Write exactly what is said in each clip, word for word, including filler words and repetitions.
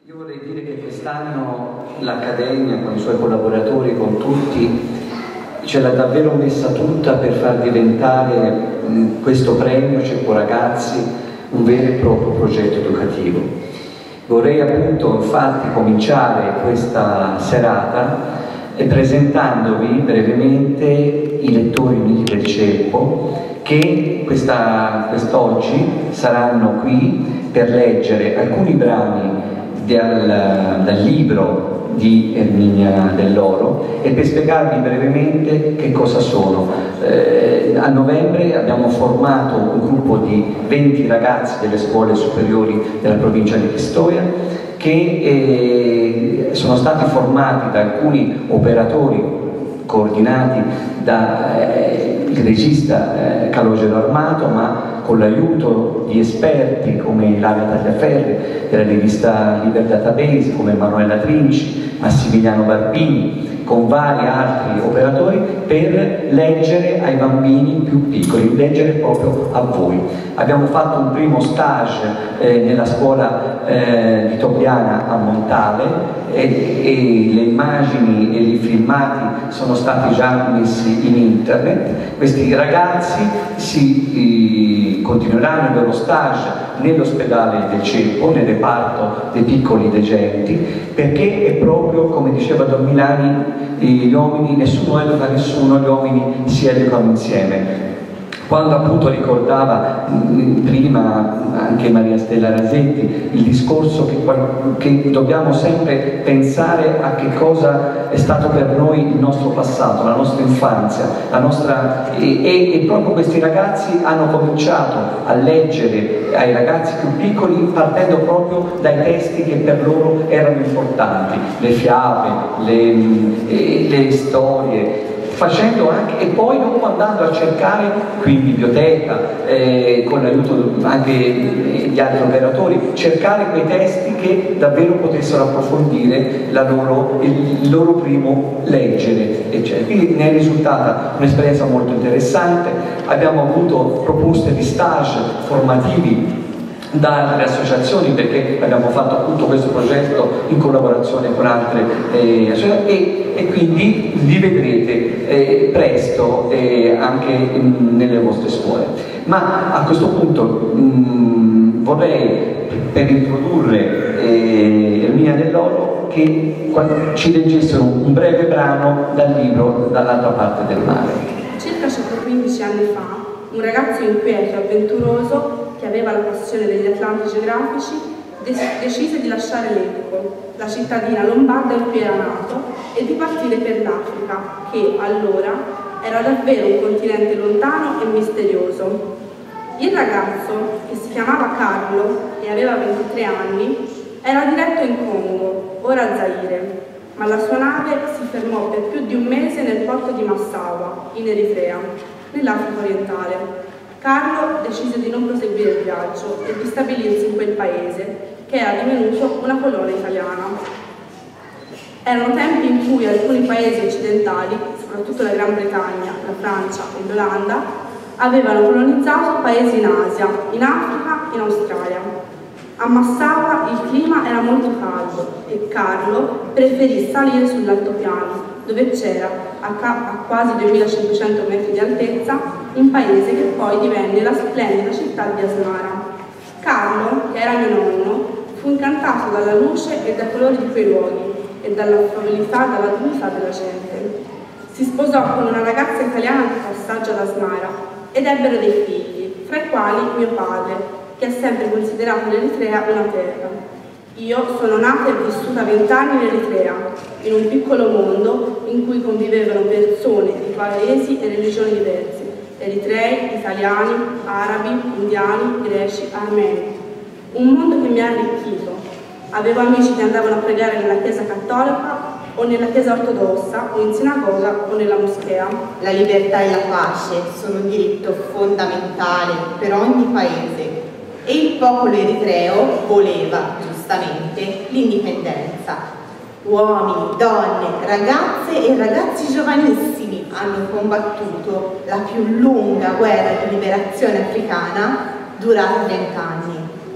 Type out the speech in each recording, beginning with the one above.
Io vorrei dire che quest'anno l'Accademia, con i suoi collaboratori, con tutti, ce l'ha davvero messa tutta per far diventare mh, questo premio Ceppo Ragazzi un vero e proprio progetto educativo. Vorrei appunto infatti cominciare questa serata eh, presentandovi brevemente i lettori uniti del Ceppo che quest'oggi saranno qui per leggere alcuni brani Dal, dal libro di Erminia Dell'Oro e per spiegarvi brevemente che cosa sono. Eh, a novembre abbiamo formato un gruppo di venti ragazzi delle scuole superiori della provincia di Pistoia che eh, sono stati formati da alcuni operatori coordinati dal eh, regista eh, Calogero Armato, ma con l'aiuto di esperti come Ilaria Tagliaferri della rivista Liber Database, come Manuela Trinci, Massimiliano Barbini, con vari altri operatori per leggere ai bambini più piccoli, leggere proprio a voi. Abbiamo fatto un primo stage eh, nella scuola eh, di Tobbiana a Montale e, e le immagini e i filmati sono stati già messi in internet. Questi ragazzi si eh, continueranno il loro stage nell'ospedale del Ceppo, nel reparto dei piccoli degenti, perché è proprio, come diceva Don Milani, gli uomini, nessuno educa nessuno, gli uomini si educano insieme. Quando appunto ricordava mh, prima anche Maria Stella Rasetti il discorso che, che dobbiamo sempre pensare a che cosa è stato per noi il nostro passato, la nostra infanzia, la nostra, e, e, e proprio questi ragazzi hanno cominciato a leggere ai ragazzi più piccoli partendo proprio dai testi che per loro erano importanti, le fiabe, le, le, le storie, facendo anche, e poi dopo andando a cercare qui in biblioteca, eh, con l'aiuto anche di altri operatori, cercare quei testi che davvero potessero approfondire la loro, il loro primo leggere, eccetera. Quindi ne è risultata un'esperienza molto interessante. Abbiamo avuto proposte di stage formativi da altre associazioni, perché abbiamo fatto appunto questo progetto in collaborazione con altre eh, associazioni e, e quindi li vedrete eh, presto eh, anche in, nelle vostre scuole. Ma a questo punto mh, vorrei, per introdurre eh, Erminia Dell'Oro, che ci leggessero un breve brano dal libro Dall'altra parte del mare. Circa centoquindici anni fa, un ragazzo inquieto e avventuroso che aveva la passione degli atlanti geografici, decise di lasciare Lecco, la cittadina lombarda in cui era nato, e di partire per l'Africa, che allora era davvero un continente lontano e misterioso. Il ragazzo, che si chiamava Carlo e aveva ventitré anni, era diretto in Congo, ora Zaire, ma la sua nave si fermò per più di un mese nel porto di Massawa, in Eritrea, nell'Africa orientale. Carlo decise di non proseguire il viaggio e di stabilirsi in quel paese, che era divenuto una colonia italiana. Erano tempi in cui alcuni paesi occidentali, soprattutto la Gran Bretagna, la Francia e l'Olanda, avevano colonizzato paesi in Asia, in Africa e in Australia. A Massawa il clima era molto caldo e Carlo preferì salire sull'altopiano, dove c'era, a, a quasi duemilacinquecento metri di altezza, un paese che poi divenne la splendida città di Asmara. Carlo, che era mio nonno, fu incantato dalla luce e dai colori di quei luoghi e dall'affabilità e dalla dignità della gente. Si sposò con una ragazza italiana di passaggio ad Asmara ed ebbero dei figli, fra i quali mio padre, che ha sempre considerato l'Eritrea una terra. Io sono nata e vissuta vent'anni in Eritrea, in un piccolo mondo in cui convivevano persone di paesi e religioni diverse, eritrei, italiani, arabi, indiani, greci, armeni. Un mondo che mi ha arricchito. Avevo amici che andavano a pregare nella chiesa cattolica o nella chiesa ortodossa o in sinagoga o nella moschea. La libertà e la pace sono un diritto fondamentale per ogni paese e il popolo eritreo voleva, giustamente, l'indipendenza. Uomini, donne, ragazze e ragazzi giovanissimi hanno combattuto la più lunga guerra di liberazione africana durata vent'anni.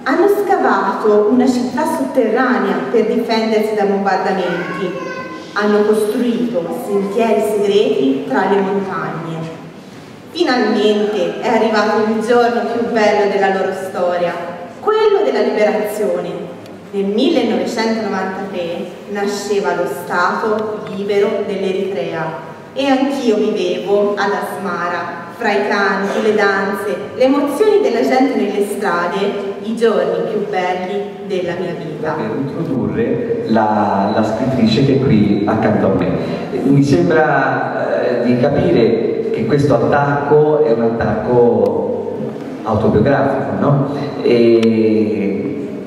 Hanno scavato una città sotterranea per difendersi da bombardamenti. Hanno costruito sentieri segreti tra le montagne. Finalmente è arrivato il giorno più bello della loro storia, quello della liberazione. Nel millenovecentonovantatré nasceva lo Stato libero dell'Eritrea e anch'io vivevo ad Asmara, fra i canti, le danze, le emozioni della gente nelle strade, i giorni più belli della mia vita. Per introdurre la, la scrittrice che è qui accanto a me. Mi sembra eh, di capire che questo attacco è un attacco autobiografico, no? E...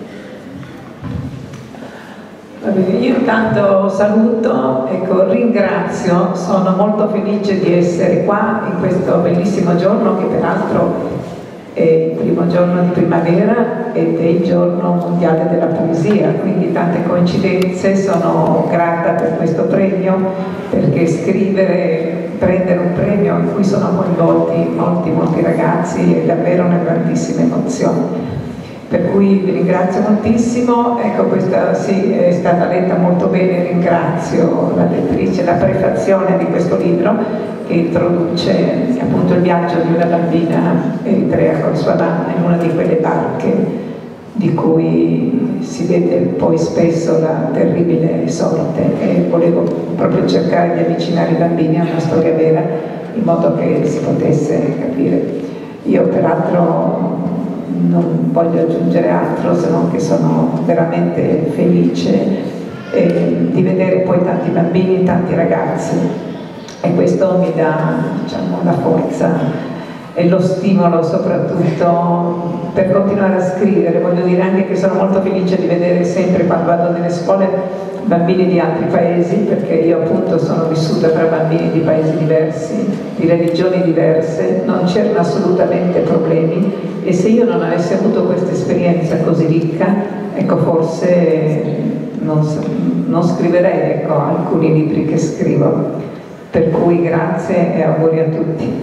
Va bene, io intanto saluto, ecco, ringrazio, sono molto felice di essere qua in questo bellissimo giorno che peraltro è il primo giorno di primavera ed è il giorno mondiale della poesia, quindi tante coincidenze. Sono grata per questo premio, perché scrivere, prendere un premio in cui sono coinvolti molti, molti ragazzi è davvero una grandissima emozione. Per cui vi ringrazio moltissimo. Ecco, questa sì, è stata letta molto bene, ringrazio la lettrice, la prefazione di questo libro che introduce appunto il viaggio di una bambina eritrea con sua mamma in una di quelle barche di cui si vede poi spesso la terribile sorte, e volevo proprio cercare di avvicinare i bambini a una storia vera in modo che si potesse capire. Io peraltro non voglio aggiungere altro, se non che sono veramente felice eh, di vedere poi tanti bambini, tanti ragazzi, e questo mi dà, diciamo, la forza e lo stimolo soprattutto per continuare a scrivere. Voglio dire anche che sono molto felice di vedere sempre, quando vado nelle scuole, bambini di altri paesi, perché io appunto sono vissuta tra bambini di paesi diversi, di religioni diverse, non c'erano assolutamente problemi, e se io non avessi avuto questa esperienza così ricca, ecco, forse non, non scriverei, ecco, alcuni libri che scrivo. Per cui grazie e auguri a tutti.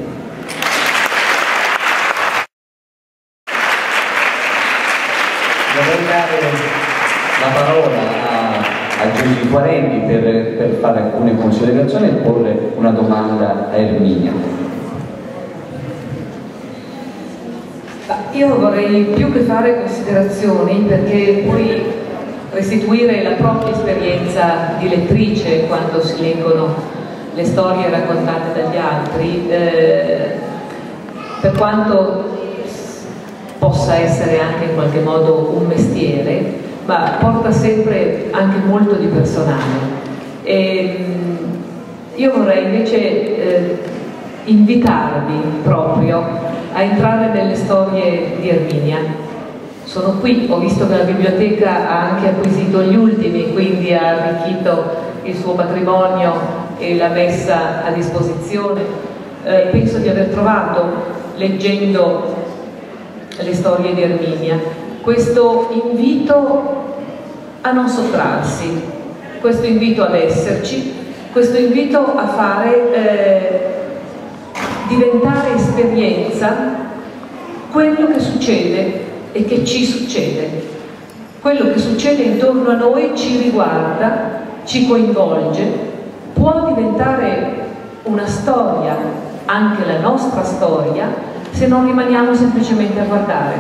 Vorrei dare la parola a, a Gigi Quarelli per, per fare alcune considerazioni e porre una domanda a Erminia. Io vorrei più che fare considerazioni, perché poi restituire la propria esperienza di lettrice quando si leggono le storie raccontate dagli altri, eh, per quanto possa essere anche in qualche modo un mestiere, ma porta sempre anche molto di personale. E, io vorrei invece eh, invitarvi proprio a entrare nelle storie di Erminia. Sono qui, ho visto che la biblioteca ha anche acquisito gli ultimi, quindi ha arricchito il suo patrimonio e l'ha messa a disposizione. Eh, penso di aver trovato, leggendo le storie di Erminia, questo invito a non sottrarsi, questo invito ad esserci, questo invito a fare eh, diventare esperienza quello che succede e che ci succede. Quello che succede intorno a noi ci riguarda, ci coinvolge, può diventare una storia, anche la nostra storia, se non rimaniamo semplicemente a guardare.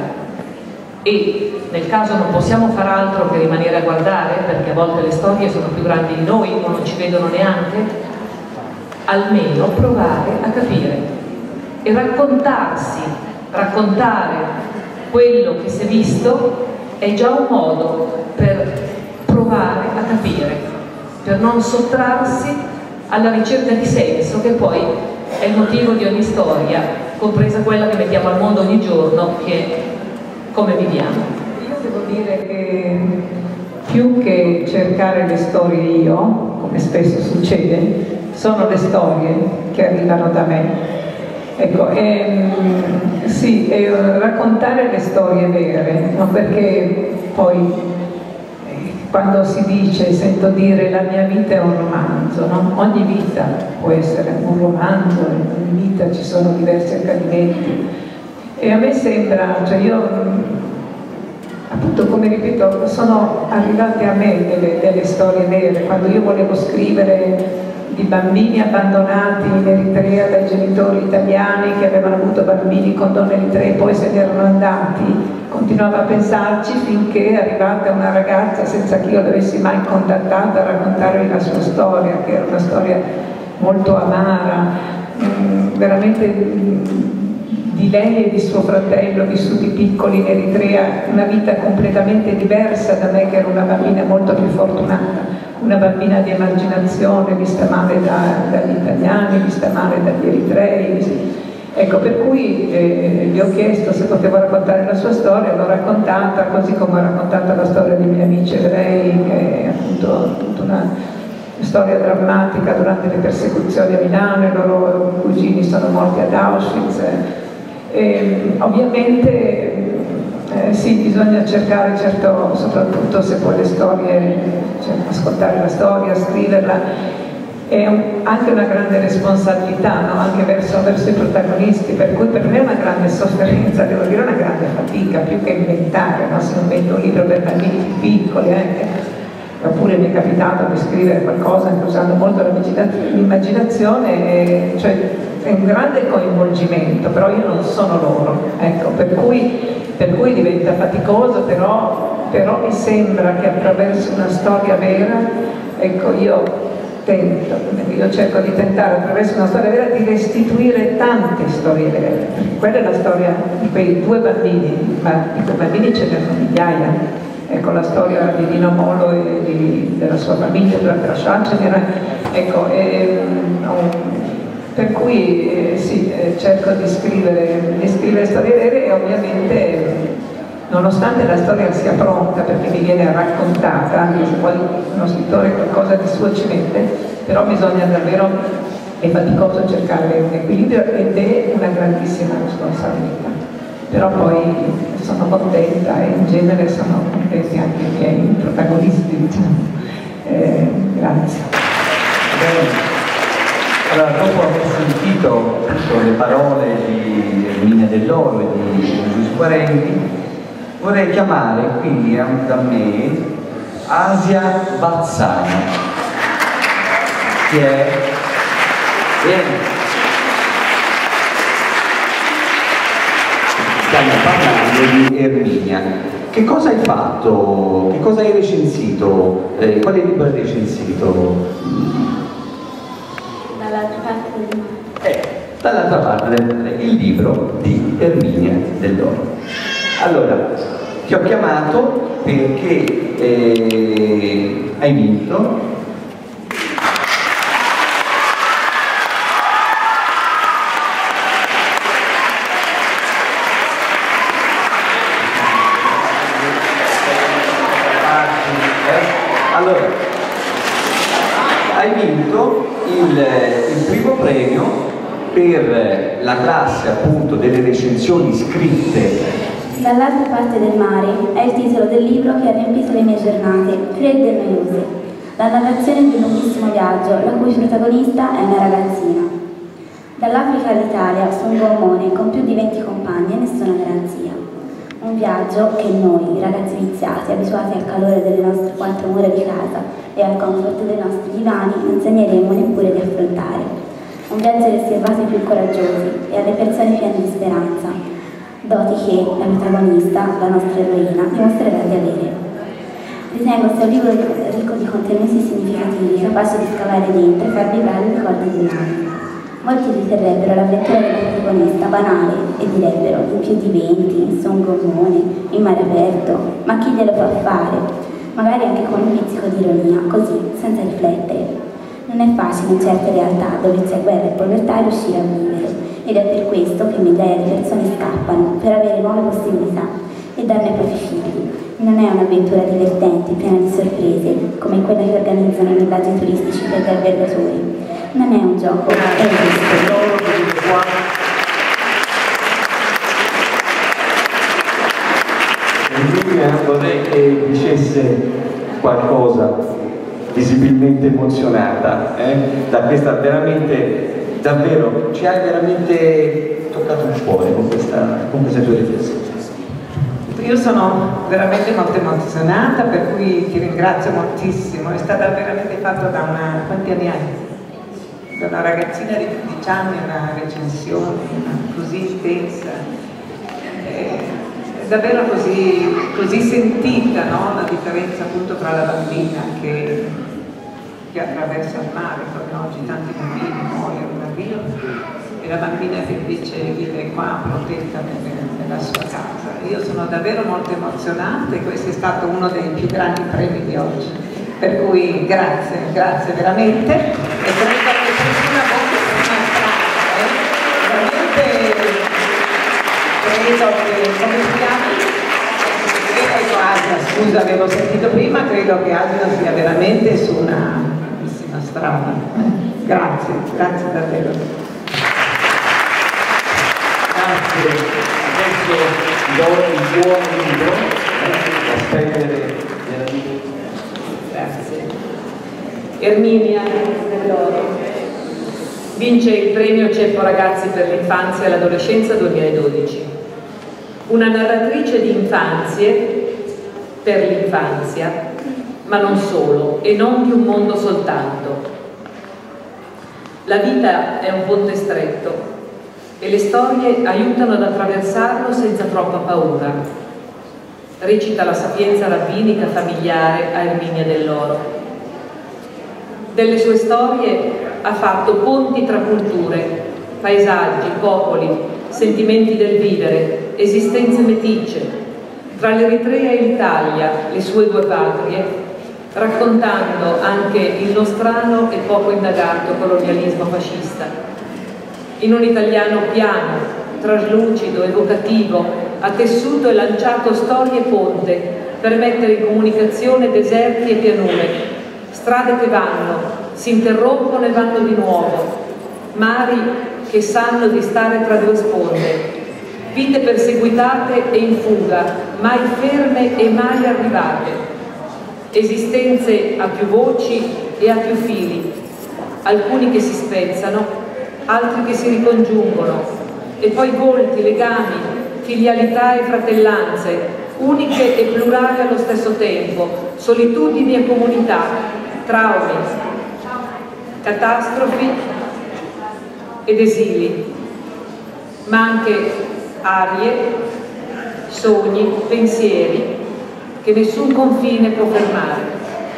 E nel caso non possiamo far altro che rimanere a guardare, perché a volte le storie sono più grandi di noi o non ci vedono neanche, almeno provare a capire e raccontarsi, raccontare quello che si è visto è già un modo per provare a capire, per non sottrarsi alla ricerca di senso, che poi è il motivo di ogni storia, compresa quella che mettiamo al mondo ogni giorno, che è come viviamo. Io devo dire che più che cercare le storie io, come spesso succede, sono le storie che arrivano da me. Ecco, ehm, sì, eh, raccontare le storie vere, no? Perché poi eh, quando si dice, sento dire la mia vita è un romanzo, no? Ogni vita può essere un romanzo, in ogni vita ci sono diversi accadimenti, e a me sembra, cioè io appunto, come ripeto, sono arrivate a me delle, delle storie vere. Quando io volevo scrivere di bambini abbandonati in Eritrea dai genitori italiani che avevano avuto bambini con donne eritree e poi se ne erano andati, continuavo a pensarci finché è arrivata una ragazza senza che io l'avessi mai contattata a raccontarmi la sua storia, che era una storia molto amara, mh, veramente mh, di lei e di suo fratello vissuti piccoli in Eritrea, una vita completamente diversa da me che ero una bambina molto più fortunata, una bambina di emarginazione, vista male da, dagli italiani, vista male dagli eritrei. Ecco, per cui eh, gli ho chiesto se potevo raccontare la sua storia, l'ho raccontata, così come ho raccontato la storia dei miei amici ebrei, che è appunto tutta una storia drammatica durante le persecuzioni a Milano, i loro cugini sono morti ad Auschwitz. E, ovviamente eh, sì, bisogna cercare, certo, soprattutto se poi le storie, cioè, ascoltare la storia, scriverla, è un, anche una grande responsabilità, no? Anche verso, verso i protagonisti, per cui per me è una grande sofferenza, devo dire una grande fatica, più che inventare, no? Se non invento un libro per bambini più piccoli, anche. Oppure mi è capitato di scrivere qualcosa anche usando molto l'immaginazione, cioè è un grande coinvolgimento, però io non sono loro, ecco, per cui, per cui diventa faticoso, però, però mi sembra che attraverso una storia vera, ecco, io tento, io cerco di tentare attraverso una storia vera di restituire tante storie vere, perché quella è la storia di quei due bambini, ma di quei bambini ce ne sono migliaia. Ecco, la storia di Dino Molo e di, della sua famiglia durante la Shoah, ecco, e, um, per cui eh, sì, eh, cerco di scrivere, di scrivere storie vere e ovviamente nonostante la storia sia pronta perché mi viene raccontata, anche se poi uno scrittore qualcosa di suo ci mette, però bisogna davvero, è faticoso cercare un equilibrio ed è una grandissima responsabilità. Però poi sono contenta e in genere sono contenti anche i miei protagonisti, diciamo. Eh, grazie. Bene. Allora, dopo aver sentito le parole di Erminia Dell'Oro e di Giuseppe Parenti, vorrei chiamare qui da me Asia Bazzani, che è... Vieni. Stiamo parlando di Erminia. Che cosa hai fatto? Che cosa hai recensito? Eh, quale libro hai recensito? Dall'altra parte del mare. Eh, dall'altra parte del mare, il libro di Erminia Dell'Oro. Allora, ti ho chiamato perché eh, hai vinto Allora, hai vinto il, il primo premio per la classe appunto delle recensioni scritte. Dall'altra parte del mare è il titolo del libro che ha riempito le mie giornate, fredde e noiose. La narrazione di un lunghissimo viaggio, la cui protagonista è una ragazzina. Dall'Africa all'Italia su un gommone con più di venti compagni e nessuna garanzia. Un viaggio che noi, ragazzi viziati, abituati al calore delle nostre quattro mura di casa e al comfort dei nostri divani, non sogneremo neppure di affrontare. Un viaggio riservato ai più coraggiosi e alle persone piene di speranza, doti che la protagonista, la nostra eroina, dimostrerà di avere. Ritengo sia un libro ricco di contenuti significativi, capace di scavare dentro e far vibrare il ricordo di noi. Molti riterrebbero l'avventura della protagonista banale e direbbero in più di venti, su un gommone, in mare aperto, ma chi glielo può fare? Magari anche con un pizzico di ironia, così, senza riflettere. Non è facile in certe realtà dove c'è guerra e povertà riuscire a vivere, ed è per questo che migliaia di persone scappano per avere nuove possibilità e darne ai propri figli. Non è un'avventura divertente, piena di sorprese, come quella che organizzano i villaggi turistici per gli albergatori. Non è un gioco, è un rischio. Vorrei che dicesse qualcosa, visibilmente emozionata, eh? Da questa veramente, davvero, ci hai veramente toccato il cuore con questa, con queste tue riflessioni. Io sono veramente molto emozionata, per cui ti ringrazio moltissimo. È stata veramente fatta da una... quanti anni hai? Da una ragazzina di quindici anni, una recensione così intensa. È davvero così, così sentita, no? La differenza appunto tra la bambina che, che attraversa il mare, come oggi tanti bambini muoiono da Rio, e la bambina che invece vive qua protetta nella sua casa. Io sono davvero molto emozionata e questo è stato uno dei più grandi premi di oggi. Per cui grazie, grazie veramente. E credo che questa volta sia strada, eh? Veramente credo che, come si chiama? Ecco Asina, scusa, avevo sentito prima, credo che Asina sia veramente su una bellissima strada. Grazie, grazie davvero. Adesso do il buon libro, la spendere della vita. Grazie. Erminia dell'Oro vince il premio Ceppo Ragazzi per l'infanzia e l'adolescenza duemiladodici. Una narratrice di infanzie per l'infanzia, ma non solo, e non di un mondo soltanto. La vita è un ponte stretto e le storie aiutano ad attraversarlo senza troppa paura. Recita la sapienza rabbinica familiare a Erminia dell'Oro. Delle sue storie ha fatto ponti tra culture, paesaggi, popoli, sentimenti del vivere, esistenze meticce, tra l'Eritrea e l'Italia, le sue due patrie, raccontando anche il nostrano e poco indagato colonialismo fascista. In un italiano piano, traslucido, evocativo, ha tessuto e lanciato storie ponte per mettere in comunicazione deserti e pianure, strade che vanno, si interrompono e vanno di nuovo, mari che sanno di stare tra due sponde, vite perseguitate e in fuga, mai ferme e mai arrivate, esistenze a più voci e a più fili, alcuni che si spezzano, altri che si ricongiungono, e poi volti, legami, filialità e fratellanze, uniche e plurali allo stesso tempo, solitudini e comunità, traumi, catastrofi ed esili, ma anche arie, sogni, pensieri che nessun confine può fermare.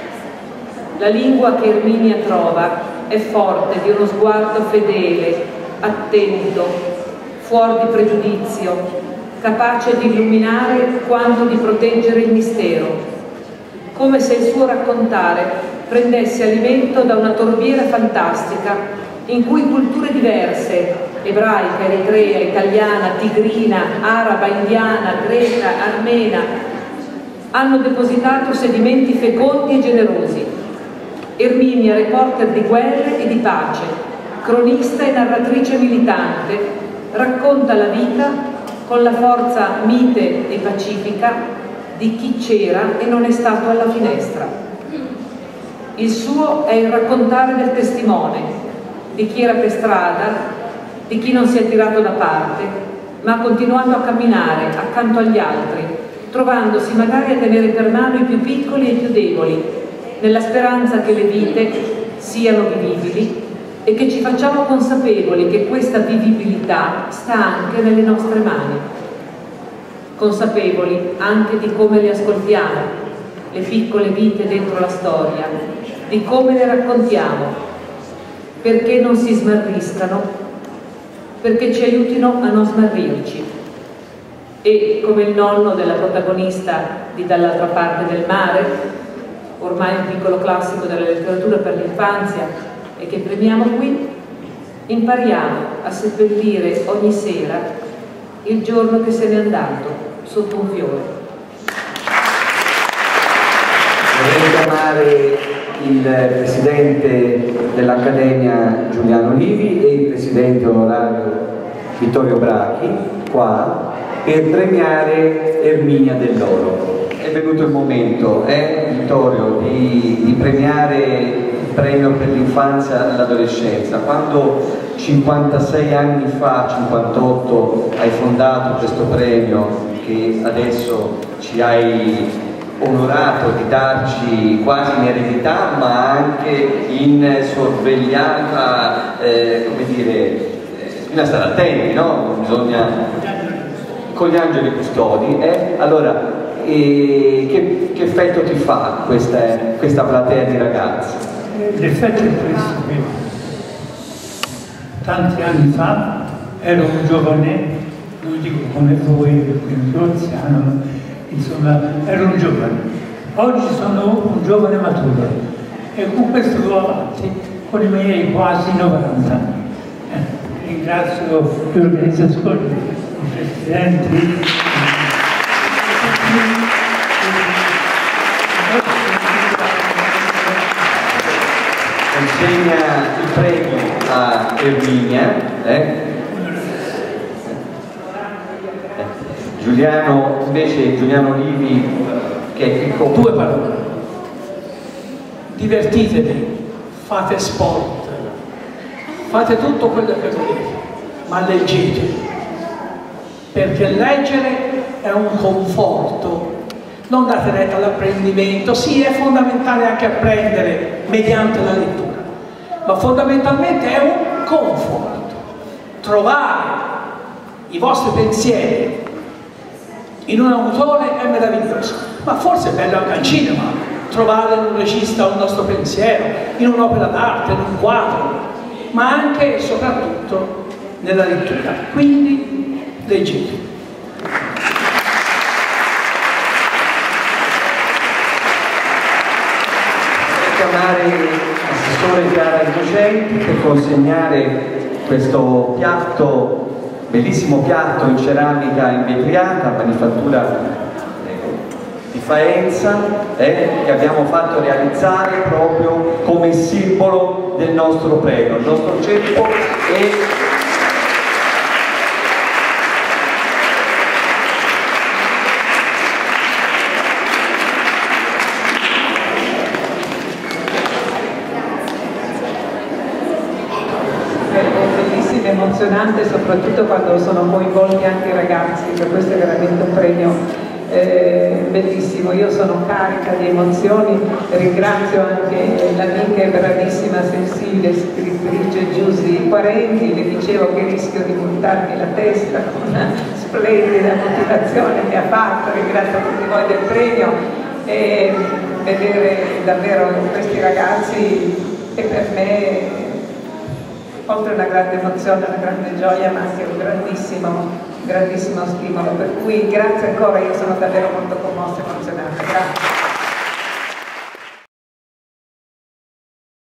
La lingua che Erminia trova è forte di uno sguardo fedele, attento, fuori di pregiudizio, capace di illuminare quanto di proteggere il mistero, come se il suo raccontare prendesse alimento da una torbiera fantastica in cui culture diverse, ebraica, eritrea, italiana, tigrina, araba, indiana, greca, armena, hanno depositato sedimenti fecondi e generosi. Erminia, reporter di guerre e di pace, cronista e narratrice militante, racconta la vita con la forza mite e pacifica di chi c'era e non è stato alla finestra. Il suo è il raccontare del testimone, di chi era per strada, di chi non si è tirato da parte, ma ha continuato a camminare accanto agli altri, trovandosi magari a tenere per mano i più piccoli e i più deboli, nella speranza che le vite siano vivibili e che ci facciamo consapevoli che questa vivibilità sta anche nelle nostre mani. Consapevoli anche di come le ascoltiamo, le piccole vite dentro la storia, di come le raccontiamo, perché non si smarriscano, perché ci aiutino a non smarrirci. E come il nonno della protagonista di Dall'altra parte del mare, ormai un piccolo classico della letteratura per l'infanzia e che premiamo qui, impariamo a seppellire ogni sera il giorno che se n'è andato sotto un fiore. Vorrei chiamare il presidente dell'Accademia Giuliano Livi e il presidente onorario Vittorio Brachi qua per premiare Erminia dell'Oro. È venuto il momento, eh, Vittorio, di, di premiare premio per l'infanzia e l'adolescenza. Quando cinquantasei anni fa, cinquantotto, hai fondato questo premio che adesso ci hai onorato di darci quasi in eredità, ma anche in sorveglianza, eh, come dire, eh, bisogna stare attenti, no? Bisogna, con gli angeli custodi, eh? Allora, e che, che effetto ti fa questa, questa platea di ragazzi? L'effetto è questo, che tanti anni fa ero un giovane, non dico come voi, perché sono anziano, insomma ero un giovane. Oggi sono un giovane maturo e con questo vado avanti con i miei quasi novanta anni. Eh, ringrazio gli organizzatori, i presidenti. Consegna il premio a Erminia, eh? Giuliano, invece Giuliano Livi, che è il co- Due parole. Divertitevi, fate sport, fate tutto quello che volete, ma leggete, perché leggere è un conforto. Non date retta all'apprendimento, sì, è fondamentale anche apprendere mediante la lettura, ma fondamentalmente è un conforto. Trovare i vostri pensieri in un autore è meraviglioso, ma forse è bello anche al cinema, trovare in un regista un nostro pensiero, in un'opera d'arte, in un quadro, ma anche e soprattutto nella lettura. Quindi leggete. Assessore Chiara Innocenti per consegnare questo piatto, bellissimo piatto in ceramica invetriata, manifattura di Faenza, eh, che abbiamo fatto realizzare proprio come simbolo del nostro premio, il nostro ceppo e emozionante, soprattutto quando sono coinvolti anche i ragazzi, per questo è veramente un premio eh, bellissimo. Io sono carica di emozioni, ringrazio anche l'amica e bravissima, sensibile scrittrice Giusy Quarenti, le dicevo che rischio di buttarmi la testa con una splendida motivazione che ha fatto, ringrazio tutti voi del premio e vedere davvero questi ragazzi è per me oltre una grande emozione, una grande gioia, ma anche un grandissimo, grandissimo stimolo. Per cui grazie ancora, io sono davvero molto commossa e emozionata. Grazie.